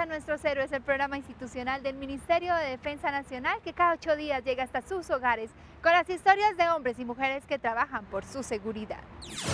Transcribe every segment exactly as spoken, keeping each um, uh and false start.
a Nuestros Héroes, el programa institucional del Ministerio de Defensa Nacional que cada ocho días llega hasta sus hogares con las historias de hombres y mujeres que trabajan por su seguridad.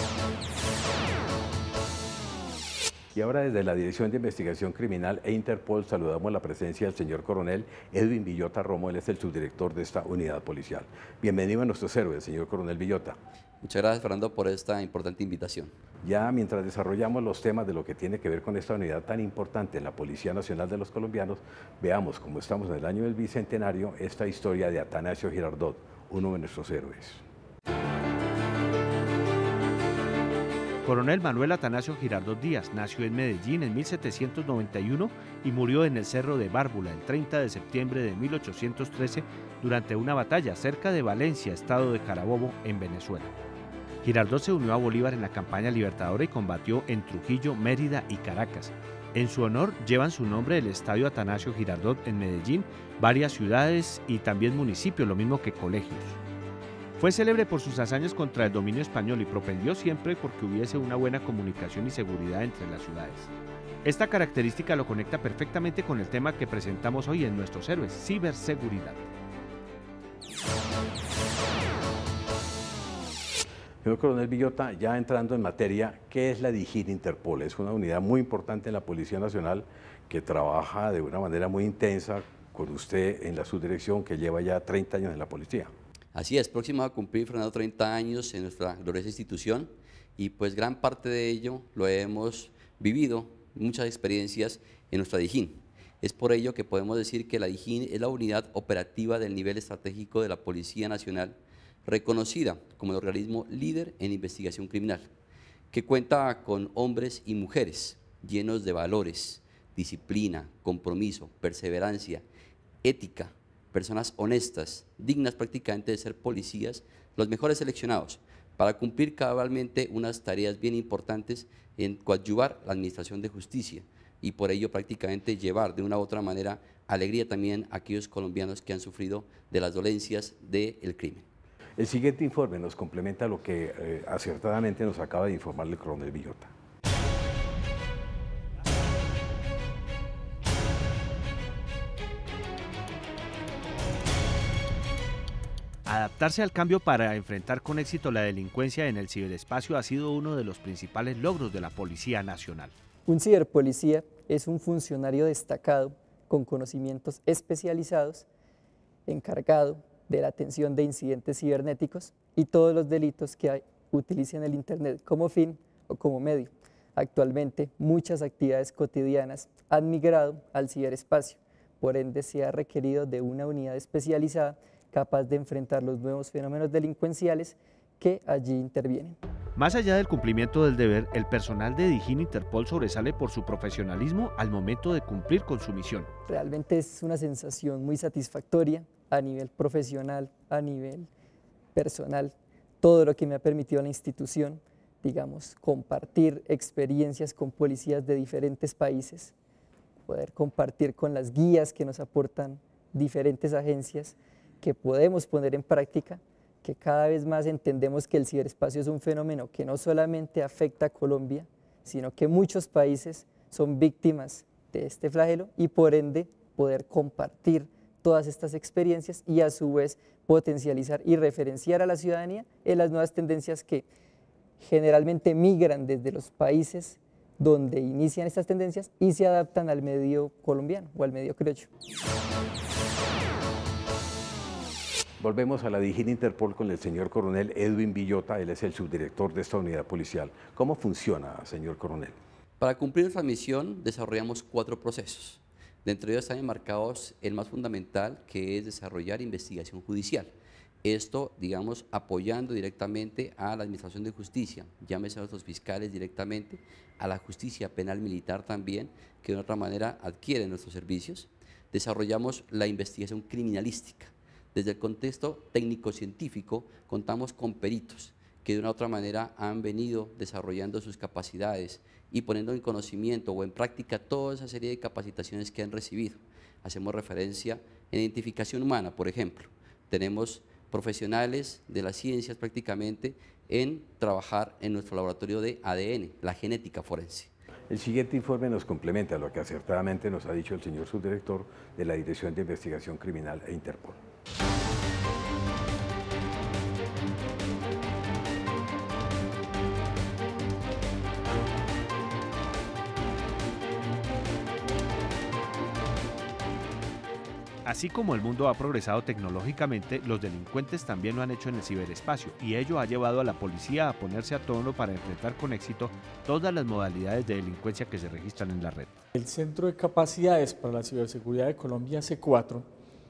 Y ahora desde la Dirección de Investigación Criminal e Interpol saludamos la presencia del señor coronel Edwin Villota Romo, él es el subdirector de esta unidad policial. Bienvenido a Nuestros Héroes, señor coronel Villota. Muchas gracias, Fernando, por esta importante invitación. Ya mientras desarrollamos los temas de lo que tiene que ver con esta unidad tan importante en la Policía Nacional de los Colombianos, veamos, como estamos en el año del Bicentenario, esta historia de Atanasio Girardot, uno de nuestros héroes. Coronel Manuel Atanasio Girardot Díaz nació en Medellín en mil setecientos noventa y uno y murió en el Cerro de Bárbula el treinta de septiembre de mil ochocientos trece durante una batalla cerca de Valencia, estado de Carabobo, en Venezuela. Girardot se unió a Bolívar en la campaña libertadora y combatió en Trujillo, Mérida y Caracas. En su honor llevan su nombre el Estadio Atanasio Girardot en Medellín, varias ciudades y también municipios, lo mismo que colegios. Fue célebre por sus hazañas contra el dominio español y propendió siempre porque hubiese una buena comunicación y seguridad entre las ciudades. Esta característica lo conecta perfectamente con el tema que presentamos hoy en Nuestros Héroes, ciberseguridad. Señor coronel Villota, ya entrando en materia, ¿qué es la DIJÍN Interpol? Es una unidad muy importante en la Policía Nacional que trabaja de una manera muy intensa con usted en la subdirección que lleva ya treinta años en la policía. Así es, próximo a cumplir, Fernando, treinta años en nuestra gloriosa institución y pues gran parte de ello lo hemos vivido, muchas experiencias en nuestra DIJÍN. Es por ello que podemos decir que la DIJÍN es la unidad operativa del nivel estratégico de la Policía Nacional, reconocida como el organismo líder en investigación criminal, que cuenta con hombres y mujeres llenos de valores, disciplina, compromiso, perseverancia, ética, personas honestas, dignas prácticamente de ser policías, los mejores seleccionados para cumplir cabalmente unas tareas bien importantes en coadyuvar la administración de justicia y por ello prácticamente llevar de una u otra manera alegría también a aquellos colombianos que han sufrido de las dolencias del crimen. El siguiente informe nos complementa lo que eh, acertadamente nos acaba de informar el coronel Villota. Adaptarse al cambio para enfrentar con éxito la delincuencia en el ciberespacio ha sido uno de los principales logros de la Policía Nacional. Un ciberpolicía es un funcionario destacado con conocimientos especializados, encargado de la atención de incidentes cibernéticos y todos los delitos que hay, utilicen el Internet como fin o como medio. Actualmente, muchas actividades cotidianas han migrado al ciberespacio, por ende se ha requerido de una unidad especializada capaz de enfrentar los nuevos fenómenos delincuenciales que allí intervienen. Más allá del cumplimiento del deber, el personal de DIJÍN Interpol sobresale por su profesionalismo al momento de cumplir con su misión. Realmente es una sensación muy satisfactoria a nivel profesional, a nivel personal, todo lo que me ha permitido la institución, digamos, compartir experiencias con policías de diferentes países, poder compartir con las guías que nos aportan diferentes agencias, que podemos poner en práctica, que cada vez más entendemos que el ciberespacio es un fenómeno que no solamente afecta a Colombia, sino que muchos países son víctimas de este flagelo y por ende poder compartir todas estas experiencias y a su vez potencializar y referenciar a la ciudadanía en las nuevas tendencias que generalmente migran desde los países donde inician estas tendencias y se adaptan al medio colombiano o al medio criollo. Volvemos a la DIJÍN Interpol con el señor coronel Edwin Villota, él es el subdirector de esta unidad policial. ¿Cómo funciona, señor coronel? Para cumplir nuestra misión desarrollamos cuatro procesos. Dentro de ellos están enmarcados el más fundamental, que es desarrollar investigación judicial. Esto, digamos, apoyando directamente a la Administración de Justicia, llámese a nuestros fiscales directamente, a la justicia penal militar también, que de otra manera adquieren nuestros servicios. Desarrollamos la investigación criminalística. Desde el contexto técnico-científico contamos con peritos que de una u otra manera han venido desarrollando sus capacidades y poniendo en conocimiento o en práctica toda esa serie de capacitaciones que han recibido. Hacemos referencia en identificación humana, por ejemplo. Tenemos profesionales de las ciencias prácticamente en trabajar en nuestro laboratorio de A D N, la genética forense. El siguiente informe nos complementa lo que acertadamente nos ha dicho el señor subdirector de la Dirección de Investigación Criminal e Interpol. Así como el mundo ha progresado tecnológicamente, los delincuentes también lo han hecho en el ciberespacio, y ello ha llevado a la policía a ponerse a tono para enfrentar con éxito todas las modalidades de delincuencia que se registran en la red. El Centro de Capacidades para la Ciberseguridad de Colombia, C cuatro,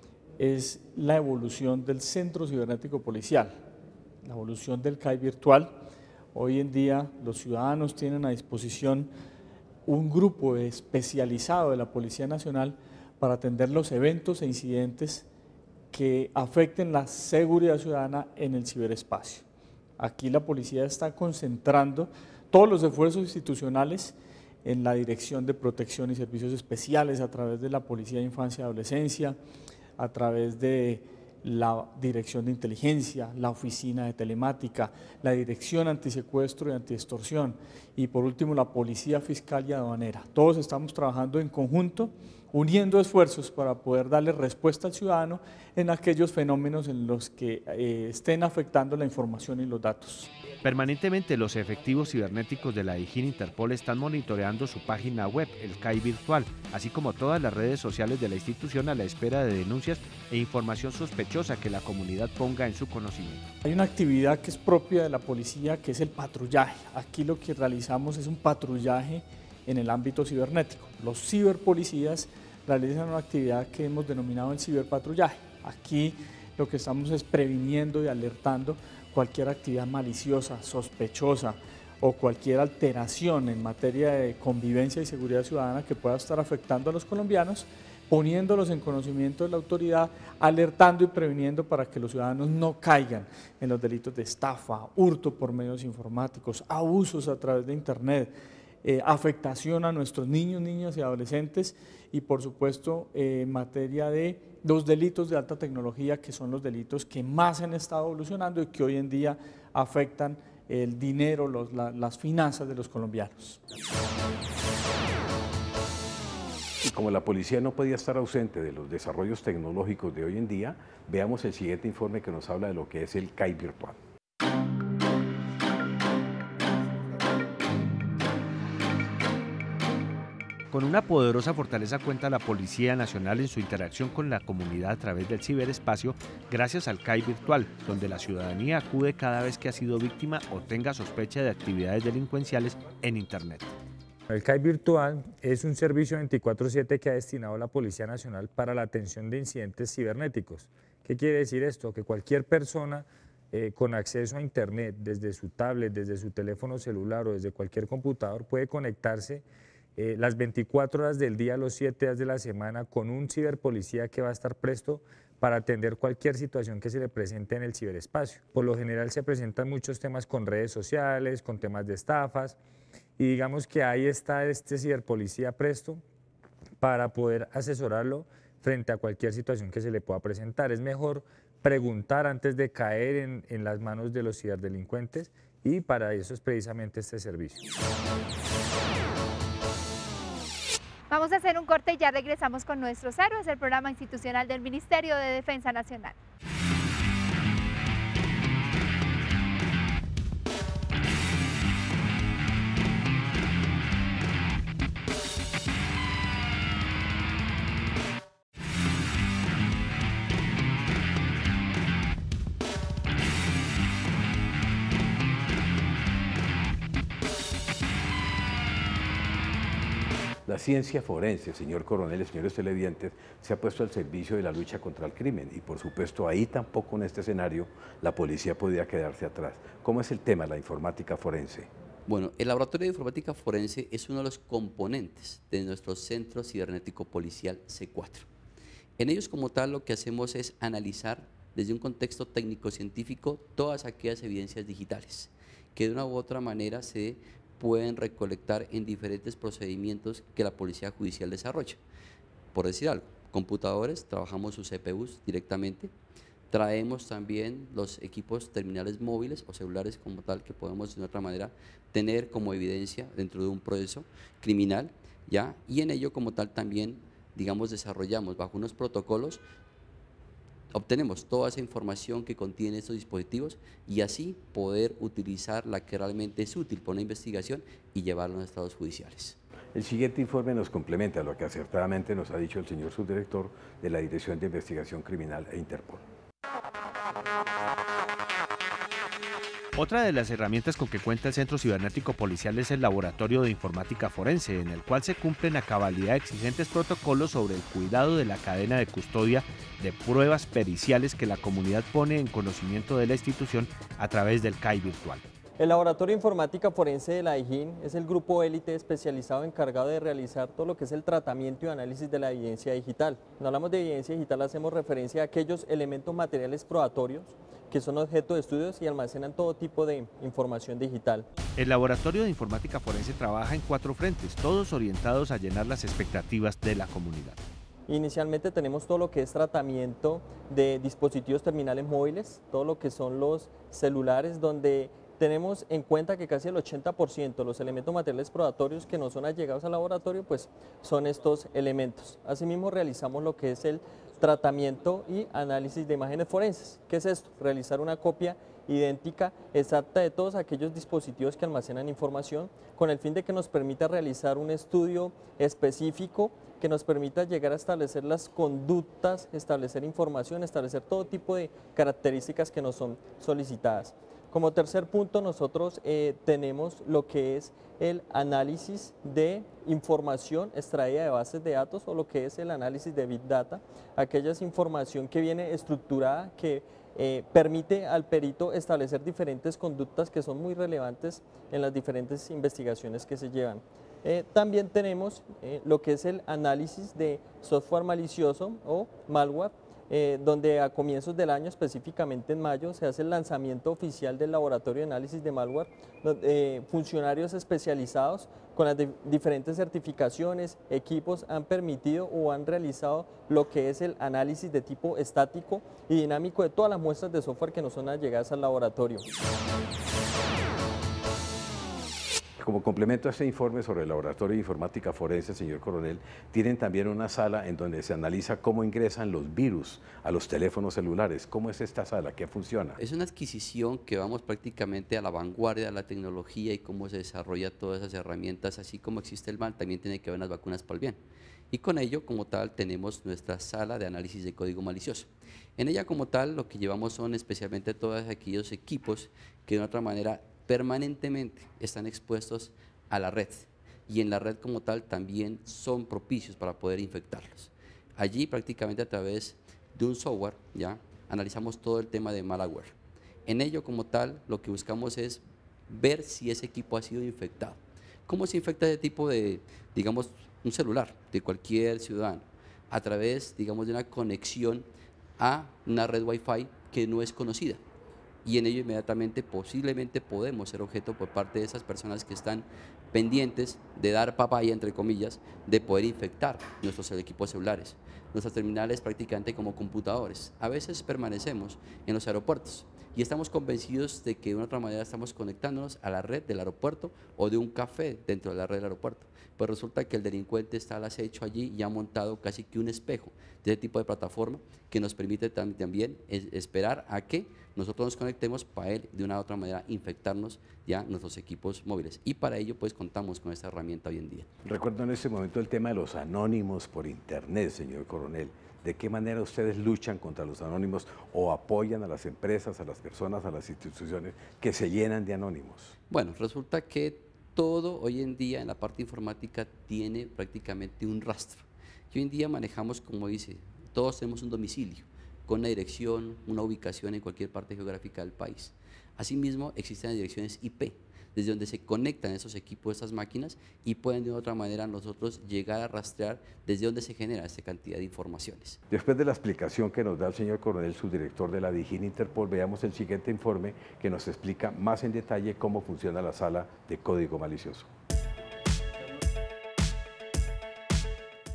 es la evolución del Centro Cibernético Policial, la evolución del C A I virtual. Hoy en día los ciudadanos tienen a disposición un grupo especializado de la Policía Nacional para atender los eventos e incidentes que afecten la seguridad ciudadana en el ciberespacio. Aquí la policía está concentrando todos los esfuerzos institucionales en la Dirección de Protección y Servicios Especiales, a través de la Policía de Infancia y Adolescencia, a través de la Dirección de Inteligencia, la Oficina de Telemática, la Dirección Antisecuestro y Antiextorsión y por último la Policía Fiscal y Aduanera. Todos estamos trabajando en conjunto, uniendo esfuerzos para poder darle respuesta al ciudadano en aquellos fenómenos en los que eh, estén afectando la información y los datos. Permanentemente los efectivos cibernéticos de la DIJÍN Interpol están monitoreando su página web, el C A I virtual, así como todas las redes sociales de la institución a la espera de denuncias e información sospechosa que la comunidad ponga en su conocimiento. Hay una actividad que es propia de la policía, que es el patrullaje. Aquí lo que realizamos es un patrullaje en el ámbito cibernético. Los ciberpolicías realizan una actividad que hemos denominado el ciberpatrullaje. Aquí lo que estamos es previniendo y alertando cualquier actividad maliciosa, sospechosa o cualquier alteración en materia de convivencia y seguridad ciudadana que pueda estar afectando a los colombianos, poniéndolos en conocimiento de la autoridad, alertando y previniendo para que los ciudadanos no caigan en los delitos de estafa, hurto por medios informáticos, abusos a través de internet, eh, afectación a nuestros niños, niñas y adolescentes y por supuesto eh, en materia de los delitos de alta tecnología, que son los delitos que más han estado evolucionando y que hoy en día afectan el dinero, los, la, las finanzas de los colombianos. Y como la policía no podía estar ausente de los desarrollos tecnológicos de hoy en día, veamos el siguiente informe que nos habla de lo que es el C A I virtual. Con una poderosa fortaleza cuenta la Policía Nacional en su interacción con la comunidad a través del ciberespacio, gracias al C A I virtual, donde la ciudadanía acude cada vez que ha sido víctima o tenga sospecha de actividades delincuenciales en Internet. El C A I virtual es un servicio veinticuatro siete que ha destinado la Policía Nacional para la atención de incidentes cibernéticos. ¿Qué quiere decir esto? Que cualquier persona eh, con acceso a Internet, desde su tablet, desde su teléfono celular o desde cualquier computador, puede conectarse Eh, las veinticuatro horas del día, los siete días de la semana, con un ciberpolicía que va a estar presto para atender cualquier situación que se le presente en el ciberespacio. Por lo general se presentan muchos temas con redes sociales, con temas de estafas, y digamos que ahí está este ciberpolicía presto para poder asesorarlo frente a cualquier situación que se le pueda presentar. Es mejor preguntar antes de caer en, en las manos de los ciberdelincuentes, y para eso es precisamente este servicio. Vamos a hacer un corte y ya regresamos con nuestros héroes, el programa institucional del Ministerio de Defensa Nacional. La ciencia forense, señor coronel, señores televidentes, se ha puesto al servicio de la lucha contra el crimen y por supuesto ahí tampoco en este escenario la policía podía quedarse atrás. ¿Cómo es el tema de la informática forense? Bueno, el Laboratorio de Informática Forense es uno de los componentes de nuestro Centro Cibernético Policial C cuatro. En ellos como tal lo que hacemos es analizar desde un contexto técnico-científico todas aquellas evidencias digitales que de una u otra manera se pueden recolectar en diferentes procedimientos que la Policía Judicial desarrolla. Por decir algo, computadores, trabajamos sus C P Us directamente, traemos también los equipos terminales móviles o celulares como tal que podemos de otra manera tener como evidencia dentro de un proceso criminal, ¿ya? Y en ello como tal también, digamos, desarrollamos bajo unos protocolos, obtenemos toda esa información que contiene estos dispositivos y así poder utilizar la que realmente es útil para una investigación y llevarlo a los estados judiciales. El siguiente informe nos complementa lo que acertadamente nos ha dicho el señor subdirector de la Dirección de Investigación Criminal e Interpol. Otra de las herramientas con que cuenta el Centro Cibernético Policial es el Laboratorio de Informática Forense, en el cual se cumplen a cabalidad exigentes protocolos sobre el cuidado de la cadena de custodia de pruebas periciales que la comunidad pone en conocimiento de la institución a través del C A I virtual. El Laboratorio de Informática Forense de la DIJÍN es el grupo élite especializado encargado de realizar todo lo que es el tratamiento y análisis de la evidencia digital. Cuando hablamos de evidencia digital hacemos referencia a aquellos elementos materiales probatorios que son objeto de estudios y almacenan todo tipo de información digital. El Laboratorio de Informática Forense trabaja en cuatro frentes, todos orientados a llenar las expectativas de la comunidad. Inicialmente tenemos todo lo que es tratamiento de dispositivos terminales móviles, todo lo que son los celulares, donde tenemos en cuenta que casi el ochenta por ciento de los elementos materiales probatorios que no son allegados al laboratorio, pues son estos elementos. Asimismo realizamos lo que es el tratamiento y análisis de imágenes forenses. ¿Qué es esto? Realizar una copia idéntica, exacta de todos aquellos dispositivos que almacenan información, con el fin de que nos permita realizar un estudio específico que nos permita llegar a establecer las conductas, establecer información, establecer todo tipo de características que nos son solicitadas. Como tercer punto, nosotros eh, tenemos lo que es el análisis de información extraída de bases de datos o lo que es el análisis de Big Data, aquella es información que viene estructurada, que eh, permite al perito establecer diferentes conductas que son muy relevantes en las diferentes investigaciones que se llevan. Eh, también tenemos eh, lo que es el análisis de software malicioso o malware, Eh, donde a comienzos del año, específicamente en mayo, se hace el lanzamiento oficial del Laboratorio de Análisis de Malware, donde, eh, funcionarios especializados con las de, diferentes certificaciones, equipos han permitido o han realizado lo que es el análisis de tipo estático y dinámico de todas las muestras de software que nos son allegadas al laboratorio. Como complemento a este informe sobre el Laboratorio de Informática Forense, señor coronel, tienen también una sala en donde se analiza cómo ingresan los virus a los teléfonos celulares. ¿Cómo es esta sala? ¿Qué funciona? Es una adquisición que vamos prácticamente a la vanguardia de la tecnología y cómo se desarrolla todas esas herramientas, así como existe el mal, también tiene que haber unas vacunas para el bien. Y con ello, como tal, tenemos nuestra sala de análisis de código malicioso. En ella, como tal, lo que llevamos son especialmente todos aquellos equipos que de otra manera permanentemente están expuestos a la red y en la red como tal también son propicios para poder infectarlos. Allí prácticamente a través de un software ya analizamos todo el tema de malware. En ello como tal lo que buscamos es ver si ese equipo ha sido infectado. ¿Cómo se infecta ese tipo de, digamos, un celular de cualquier ciudadano? A través, digamos, de una conexión a una red Wi-Fi que no es conocida. Y en ello inmediatamente posiblemente podemos ser objeto por parte de esas personas que están pendientes de dar papaya, entre comillas, de poder infectar nuestros equipos celulares, nuestras terminales prácticamente como computadores. A veces permanecemos en los aeropuertos y estamos convencidos de que de una otra manera estamos conectándonos a la red del aeropuerto o de un café dentro de la red del aeropuerto. Pues resulta que el delincuente está al acecho allí y ha montado casi que un espejo de ese tipo de plataforma que nos permite tam también esperar a que nosotros nos conectemos para él de una u otra manera infectarnos ya nuestros equipos móviles. Y para ello pues contamos con esta herramienta hoy en día. Recuerdo en este momento el tema de los anónimos por internet, señor coronel. ¿De qué manera ustedes luchan contra los anónimos o apoyan a las empresas, a las personas, a las instituciones que se llenan de anónimos? Bueno, resulta que todo hoy en día en la parte informática tiene prácticamente un rastro. Y hoy en día manejamos, como dice, todos tenemos un domicilio, con una dirección, una ubicación en cualquier parte geográfica del país. Asimismo, existen las direcciones I P, desde donde se conectan esos equipos, esas máquinas, y pueden de otra manera nosotros llegar a rastrear desde donde se genera esta cantidad de informaciones. Después de la explicación que nos da el señor coronel, subdirector de la DIJÍN Interpol, veamos el siguiente informe que nos explica más en detalle cómo funciona la sala de código malicioso.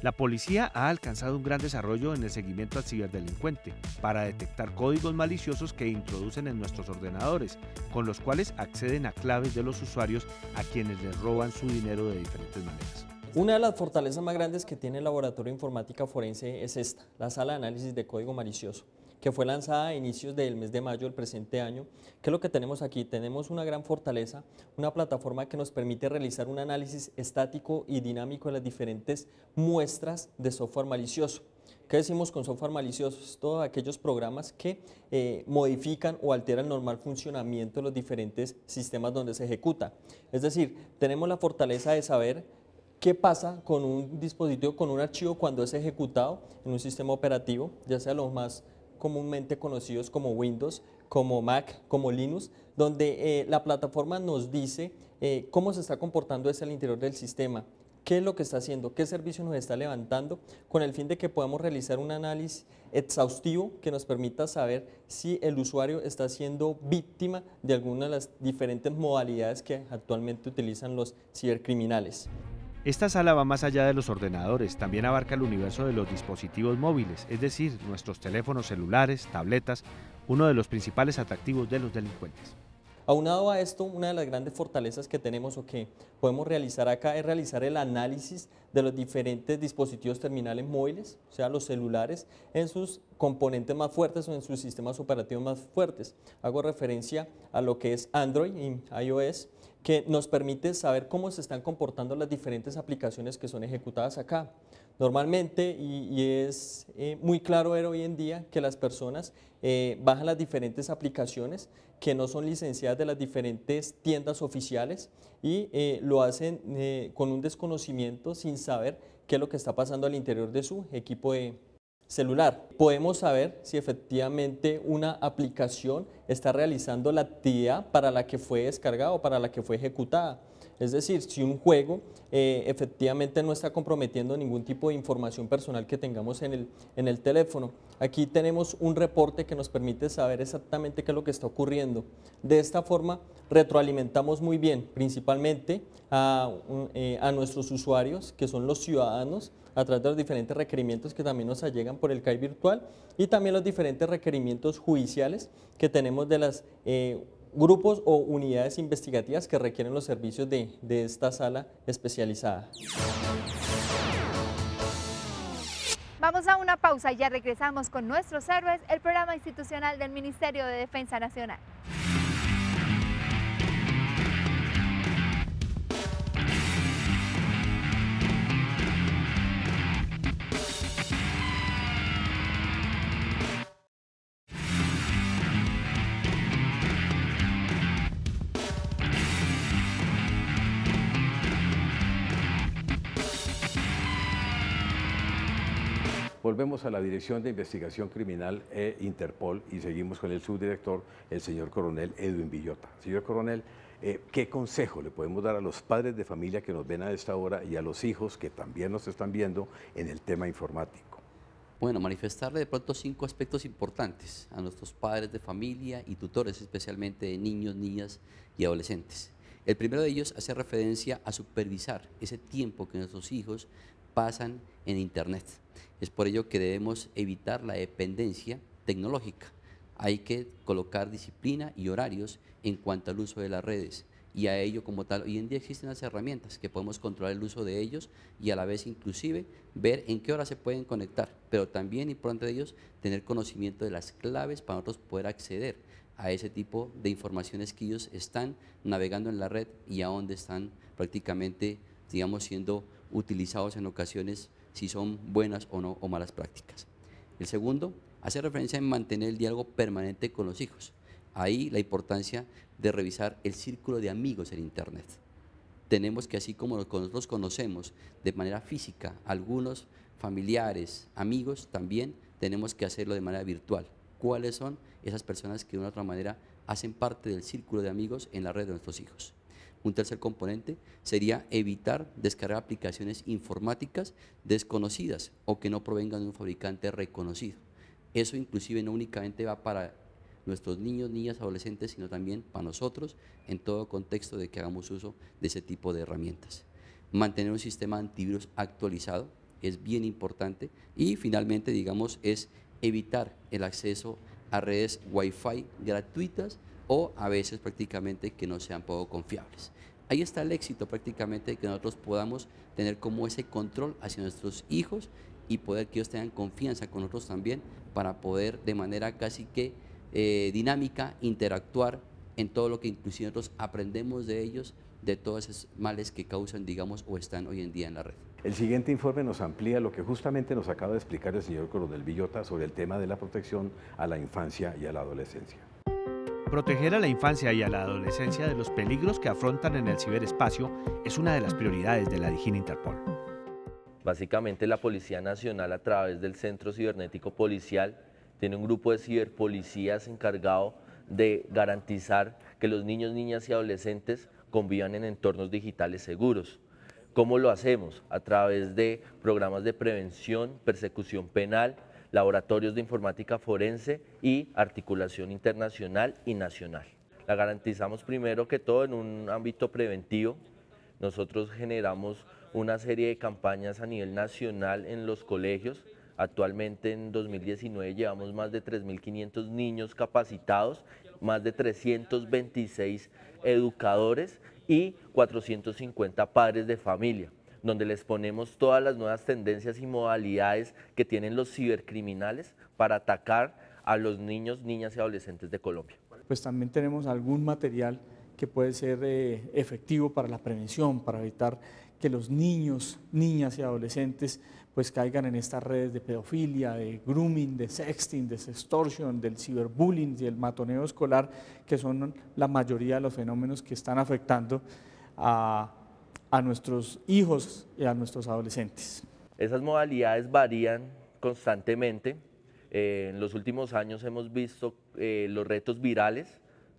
La policía ha alcanzado un gran desarrollo en el seguimiento al ciberdelincuente para detectar códigos maliciosos que introducen en nuestros ordenadores, con los cuales acceden a claves de los usuarios a quienes les roban su dinero de diferentes maneras. Una de las fortalezas más grandes que tiene el Laboratorio de Informática Forense es esta, la Sala de Análisis de Código Malicioso, que fue lanzada a inicios del mes de mayo del presente año. ¿Qué es lo que tenemos aquí? Tenemos una gran fortaleza, una plataforma que nos permite realizar un análisis estático y dinámico de las diferentes muestras de software malicioso. ¿Qué decimos con software malicioso? Todos aquellos programas que eh, modifican o alteran el normal funcionamiento de los diferentes sistemas donde se ejecuta. Es decir, tenemos la fortaleza de saber qué pasa con un dispositivo, con un archivo cuando es ejecutado en un sistema operativo, ya sea los más comúnmente conocidos como Windows, como Mac, como Linux, donde eh, la plataforma nos dice eh, cómo se está comportando eso al interior del sistema, qué es lo que está haciendo, qué servicio nos está levantando, con el fin de que podamos realizar un análisis exhaustivo que nos permita saber si el usuario está siendo víctima de alguna de las diferentes modalidades que actualmente utilizan los cibercriminales. Esta sala va más allá de los ordenadores, también abarca el universo de los dispositivos móviles, es decir, nuestros teléfonos celulares, tabletas, uno de los principales atractivos de los delincuentes. Aunado a esto, una de las grandes fortalezas que tenemos o que podemos realizar acá es realizar el análisis de los diferentes dispositivos terminales móviles, o sea, los celulares, en sus componentes más fuertes o en sus sistemas operativos más fuertes. Hago referencia a lo que es Android y iOS, que nos permite saber cómo se están comportando las diferentes aplicaciones que son ejecutadas acá. Normalmente, y, y es eh, muy claro ver hoy en día que las personas eh, bajan las diferentes aplicaciones que no son licenciadas de las diferentes tiendas oficiales y eh, lo hacen eh, con un desconocimiento sin saber qué es lo que está pasando al interior de su equipo de celular. Podemos saber si efectivamente una aplicación está realizando la actividad para la que fue descargada o para la que fue ejecutada. Es decir, si un juego eh, efectivamente no está comprometiendo ningún tipo de información personal que tengamos en el, en el teléfono. Aquí tenemos un reporte que nos permite saber exactamente qué es lo que está ocurriendo. De esta forma retroalimentamos muy bien, principalmente a, eh, a nuestros usuarios, que son los ciudadanos, a través de los diferentes requerimientos que también nos llegan por el C A I virtual y también los diferentes requerimientos judiciales que tenemos de los eh, grupos o unidades investigativas que requieren los servicios de, de esta sala especializada. Vamos a una pausa y ya regresamos con Nuestros Héroes, el programa institucional del Ministerio de Defensa Nacional. Volvemos a la Dirección de Investigación Criminal e Interpol y seguimos con el subdirector, el señor coronel Edwin Villota. Señor coronel, eh, ¿qué consejo le podemos dar a los padres de familia que nos ven a esta hora y a los hijos que también nos están viendo en el tema informático? Bueno, manifestarle de pronto cinco aspectos importantes a nuestros padres de familia y tutores, especialmente de niños, niñas y adolescentes. El primero de ellos hace referencia a supervisar ese tiempo que nuestros hijos pasan en Internet. Es por ello que debemos evitar la dependencia tecnológica. Hay que colocar disciplina y horarios en cuanto al uso de las redes y a ello como tal, hoy en día existen las herramientas que podemos controlar el uso de ellos y a la vez inclusive ver en qué hora se pueden conectar, pero también importante de ellos tener conocimiento de las claves para nosotros poder acceder a ese tipo de informaciones que ellos están navegando en la red y a dónde están prácticamente, digamos, siendo utilizados en ocasiones, si son buenas o no o malas prácticas. El segundo hace referencia en mantener el diálogo permanente con los hijos. Ahí la importancia de revisar el círculo de amigos en Internet. Tenemos que, así como nosotros conocemos de manera física algunos familiares, amigos, también tenemos que hacerlo de manera virtual. ¿Cuáles son esas personas que de una u otra manera hacen parte del círculo de amigos en la red de nuestros hijos? Un tercer componente sería evitar descargar aplicaciones informáticas desconocidas o que no provengan de un fabricante reconocido. Eso inclusive no únicamente va para nuestros niños, niñas, adolescentes, sino también para nosotros en todo contexto de que hagamos uso de ese tipo de herramientas. Mantener un sistema antivirus actualizado es bien importante. Y finalmente, digamos, es evitar el acceso a redes Wi-Fi gratuitas o a veces prácticamente que no sean poco confiables. Ahí está el éxito prácticamente de que nosotros podamos tener como ese control hacia nuestros hijos y poder que ellos tengan confianza con nosotros también para poder de manera casi que eh, dinámica interactuar en todo lo que inclusive nosotros aprendemos de ellos, de todos esos males que causan, digamos, o están hoy en día en la red. El siguiente informe nos amplía lo que justamente nos acaba de explicar el señor Coronel Villota sobre el tema de la protección a la infancia y a la adolescencia. Proteger a la infancia y a la adolescencia de los peligros que afrontan en el ciberespacio es una de las prioridades de la DIJÍN Interpol. Básicamente la Policía Nacional, a través del Centro Cibernético Policial, tiene un grupo de ciberpolicías encargado de garantizar que los niños, niñas y adolescentes convivan en entornos digitales seguros. ¿Cómo lo hacemos? A través de programas de prevención, persecución penal, laboratorios de informática forense y articulación internacional y nacional. La garantizamos primero que todo en un ámbito preventivo. Nosotros generamos una serie de campañas a nivel nacional en los colegios. Actualmente en dos mil diecinueve llevamos más de tres mil quinientos niños capacitados, más de trescientos veintiséis educadores y cuatrocientos cincuenta padres de familia, donde les ponemos todas las nuevas tendencias y modalidades que tienen los cibercriminales para atacar a los niños, niñas y adolescentes de Colombia. Pues también tenemos algún material que puede ser eh, efectivo para la prevención, para evitar que los niños, niñas y adolescentes pues caigan en estas redes de pedofilia, de grooming, de sexting, de sextortion, del ciberbullying y el matoneo escolar, que son la mayoría de los fenómenos que están afectando a, a nuestros hijos y a nuestros adolescentes. Esas modalidades varían constantemente. Eh, en los últimos años hemos visto eh, los retos virales,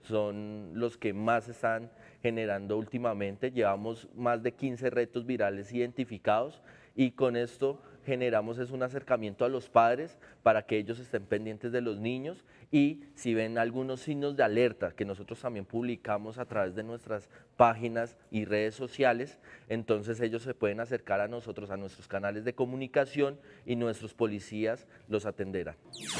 son los que más están generando últimamente. Llevamos más de quince retos virales identificados y con esto generamos es un acercamiento a los padres para que ellos estén pendientes de los niños y si ven algunos signos de alerta que nosotros también publicamos a través de nuestras páginas y redes sociales, entonces ellos se pueden acercar a nosotros, a nuestros canales de comunicación y nuestros policías los atenderán.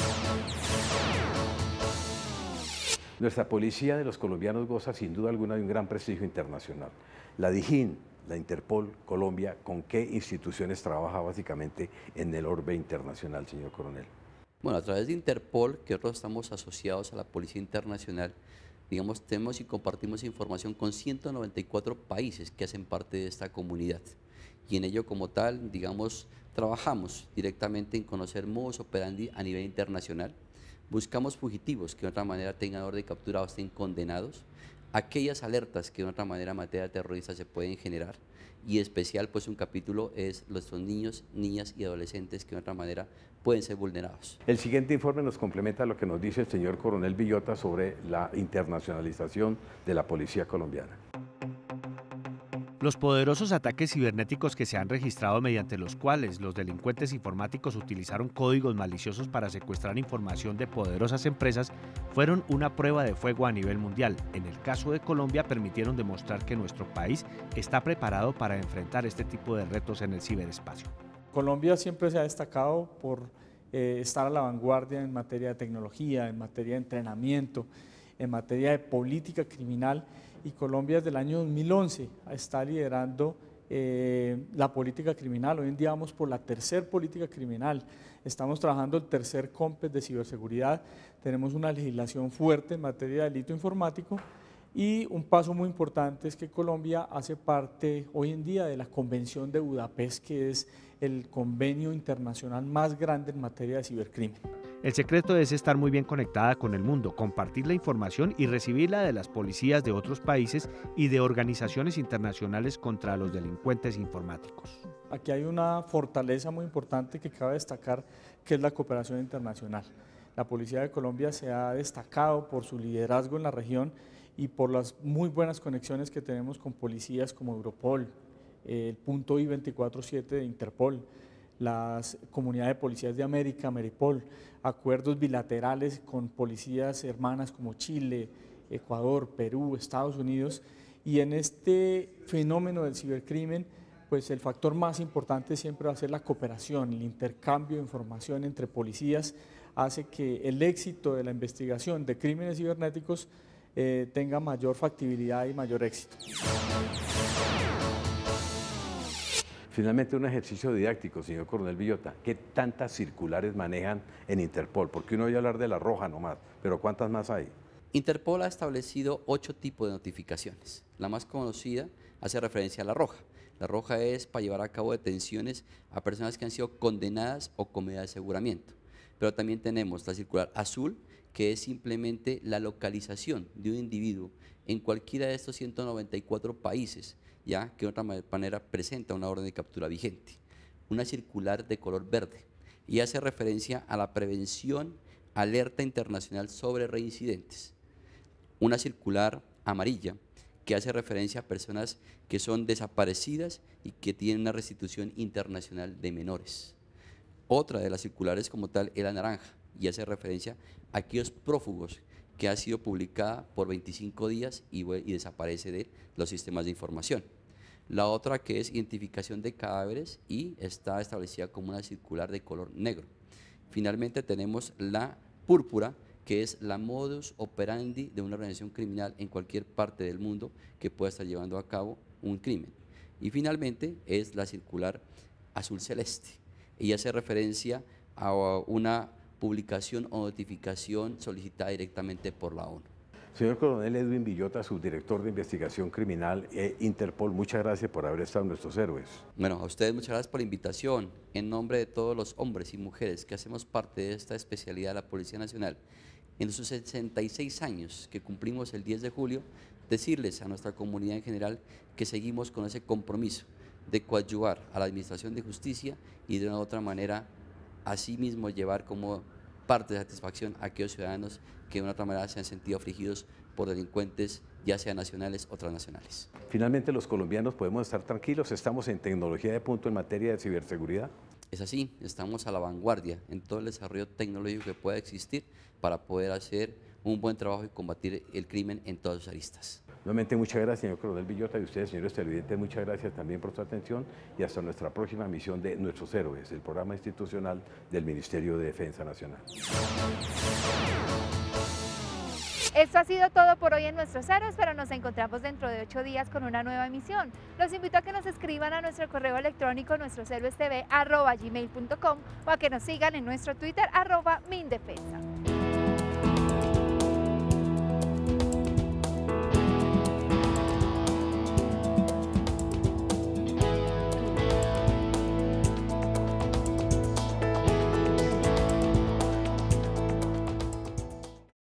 Nuestra policía de los colombianos goza sin duda alguna de un gran prestigio internacional. La DIJÍN, la Interpol Colombia, ¿con qué instituciones trabaja básicamente en el orbe internacional, señor coronel? Bueno, a través de Interpol, que nosotros estamos asociados a la Policía Internacional, digamos, tenemos y compartimos información con ciento noventa y cuatro países que hacen parte de esta comunidad. Y en ello como tal, digamos, trabajamos directamente en conocer modus operandi a nivel internacional. Buscamos fugitivos que de otra manera tengan orden de captura o estén condenados, aquellas alertas que de otra manera en materia terrorista se pueden generar y especial pues un capítulo es nuestros niños, niñas y adolescentes que de otra manera pueden ser vulnerados. El siguiente informe nos complementa lo que nos dice el señor coronel Villota sobre la internacionalización de la policía colombiana. Los poderosos ataques cibernéticos que se han registrado mediante los cuales los delincuentes informáticos utilizaron códigos maliciosos para secuestrar información de poderosas empresas fueron una prueba de fuego a nivel mundial. En el caso de Colombia permitieron demostrar que nuestro país está preparado para enfrentar este tipo de retos en el ciberespacio. Colombia siempre se ha destacado por eh, estar a la vanguardia en materia de tecnología, en materia de entrenamiento, en materia de política criminal. Y Colombia desde el año dos mil once está liderando eh, la política criminal. Hoy en día vamos por la tercera política criminal. Estamos trabajando el tercer COMPES de ciberseguridad. Tenemos una legislación fuerte en materia de delito informático y un paso muy importante es que Colombia hace parte hoy en día de la Convención de Budapest, que es el convenio internacional más grande en materia de cibercrimen. El secreto es estar muy bien conectada con el mundo, compartir la información y recibirla de las policías de otros países y de organizaciones internacionales contra los delincuentes informáticos. Aquí hay una fortaleza muy importante que cabe destacar, que es la cooperación internacional. La Policía de Colombia se ha destacado por su liderazgo en la región y por las muy buenas conexiones que tenemos con policías como Europol, el punto I veinticuatro siete de Interpol, las comunidades de policías de América, Meripol, acuerdos bilaterales con policías hermanas como Chile, Ecuador, Perú, Estados Unidos, y en este fenómeno del cibercrimen, pues el factor más importante siempre va a ser la cooperación, el intercambio de información entre policías, hace que el éxito de la investigación de crímenes cibernéticos eh, tenga mayor factibilidad y mayor éxito. Finalmente, un ejercicio didáctico, señor Coronel Villota. ¿Qué tantas circulares manejan en Interpol? Porque uno oye hablar de la roja nomás, pero ¿cuántas más hay? Interpol ha establecido ocho tipos de notificaciones. La más conocida hace referencia a la roja. La roja es para llevar a cabo detenciones a personas que han sido condenadas o con medida de aseguramiento. Pero también tenemos la circular azul, que es simplemente la localización de un individuo en cualquiera de estos ciento noventa y cuatro países, ya que de otra manera presenta una orden de captura vigente. Una circular de color verde y hace referencia a la prevención, alerta internacional sobre reincidentes. Una circular amarilla que hace referencia a personas que son desaparecidas y que tienen una restitución internacional de menores. Otra de las circulares como tal es la naranja y hace referencia a aquellos prófugos que ha sido publicada por veinticinco días y, y desaparece de los sistemas de información. La otra que es identificación de cadáveres y está establecida como una circular de color negro. Finalmente tenemos la púrpura, que es la modus operandi de una organización criminal en cualquier parte del mundo que pueda estar llevando a cabo un crimen. Y finalmente es la circular azul celeste y hace referencia a una publicación o notificación solicitada directamente por la ONU. Señor Coronel Edwin Villota, subdirector de Investigación Criminal e Interpol, muchas gracias por haber estado en Nuestros Héroes. Bueno, a ustedes muchas gracias por la invitación. En nombre de todos los hombres y mujeres que hacemos parte de esta especialidad de la Policía Nacional, en sus sesenta y seis años que cumplimos el diez de julio, decirles a nuestra comunidad en general que seguimos con ese compromiso de coadyuvar a la Administración de Justicia y de una u otra manera, asimismo, llevar como parte de satisfacción a aquellos ciudadanos que de una u otra manera se han sentido afligidos por delincuentes, ya sean nacionales o transnacionales. Finalmente, los colombianos podemos estar tranquilos, estamos en tecnología de punto en materia de ciberseguridad. Es así, estamos a la vanguardia en todo el desarrollo tecnológico que pueda existir para poder hacer un buen trabajo y combatir el crimen en todas sus aristas. Nuevamente, muchas gracias, señor Coronel Villota, y ustedes, señores televidentes, muchas gracias también por su atención y hasta nuestra próxima emisión de Nuestros Héroes, el programa institucional del Ministerio de Defensa Nacional. Esto ha sido todo por hoy en Nuestros Héroes, pero nos encontramos dentro de ocho días con una nueva emisión. Los invito a que nos escriban a nuestro correo electrónico nuestroshéroestv arroba gmail punto com o a que nos sigan en nuestro Twitter arroba Mindefensa.